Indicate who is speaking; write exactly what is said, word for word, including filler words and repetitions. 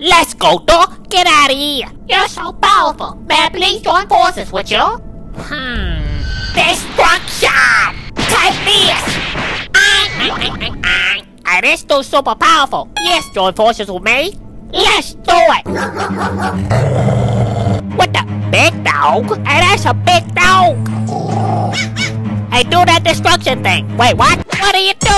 Speaker 1: Let's go, dog. Get out of here. You're so powerful. May I please join forces with you? Hmm. Destruction! Take this! It is still super powerful. Yes, join forces with me. Let's do it. What the? Big dog? Hey, that's a big dog. Hey, do that destruction thing. Wait, what? What are you doing?